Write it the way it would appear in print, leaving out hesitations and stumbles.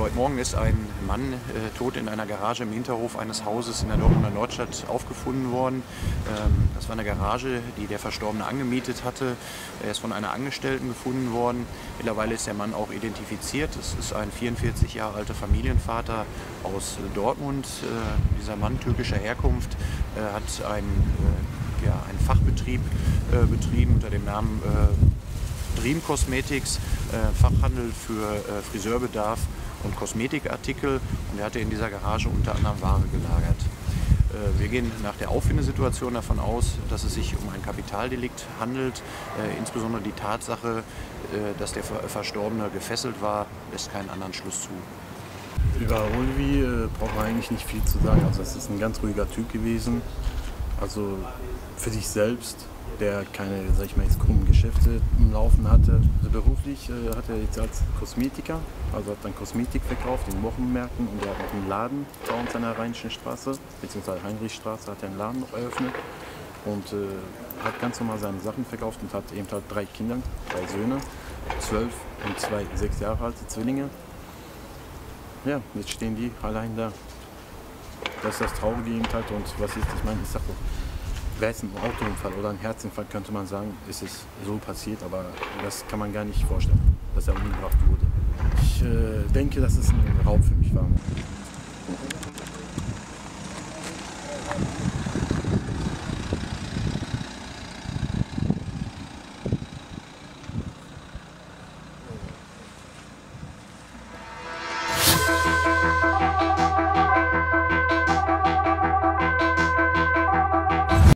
Heute Morgen ist ein Mann tot in einer Garage im Hinterhof eines Hauses in der Dortmunder Nordstadt aufgefunden worden. Das war eine Garage, die der Verstorbene angemietet hatte. Er ist von einer Angestellten gefunden worden. Mittlerweile ist der Mann auch identifiziert. Es ist ein 44 Jahre alter Familienvater aus Dortmund. Dieser Mann türkischer Herkunft hat einen Fachbetrieb betrieben unter dem Namen Dream Cosmetics, Fachhandel für Friseurbedarf und Kosmetikartikel, und er hatte in dieser Garage unter anderem Ware gelagert. Wir gehen nach der Auffindesituation davon aus, dass es sich um ein Kapitaldelikt handelt. Insbesondere die Tatsache, dass der Verstorbene gefesselt war, lässt keinen anderen Schluss zu. Über Ulvi braucht man eigentlich nicht viel zu sagen. Also es ist ein ganz ruhiger Typ gewesen. Also für sich selbst, der keine, sag ich mal, jetzt krummen Geschäfte im Laufen hatte. Also beruflich hat er jetzt als Kosmetiker, also hat dann Kosmetik verkauft in Wochenmärkten, und er hat auch einen Laden bei uns an der Rheinischen Straße, beziehungsweise Heinrichstraße, hat er einen Laden noch eröffnet und hat ganz normal seine Sachen verkauft und hat eben halt 3 Kinder, 3 Söhne, 12 und 2 6 Jahre alte Zwillinge. Ja, jetzt stehen die allein da. Das ist das Traurige eben halt, und was ist, ich meine, ich sag doch, wäre es ein Autounfall oder ein Herzinfarkt, könnte man sagen, ist es so passiert, aber das kann man gar nicht vorstellen, dass er umgebracht wurde. Ich denke, dass es ein Raub für mich war.